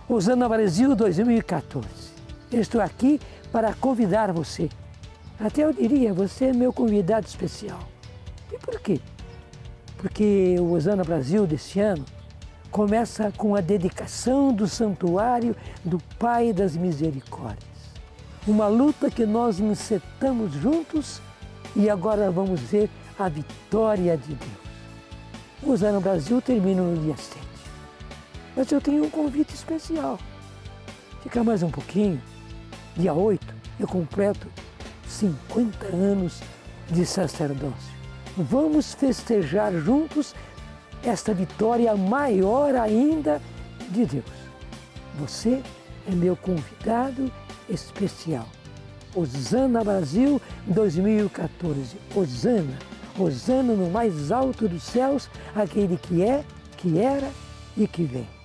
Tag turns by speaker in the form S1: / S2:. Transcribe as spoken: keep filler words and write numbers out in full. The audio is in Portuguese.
S1: Osana Brasil dois mil e quatorze. Eu estou aqui para convidar você. Até eu diria, você é meu convidado especial. E por quê? Porque o Osana Brasil desse ano começa com a dedicação do Santuário do Pai das Misericórdias. Uma luta que nós encetamos juntos e agora vamos ver a vitória de Deus. O Osana Brasil termina no dia sete. Mas eu tenho um convite especial. Fica mais um pouquinho. Dia oito eu completo cinquenta anos de sacerdócio. Vamos festejar juntos esta vitória maior ainda de Deus. Você é meu convidado especial. Osana Brasil dois mil e quatorze. Osana, Osana no mais alto dos céus, aquele que é, que era e que vem.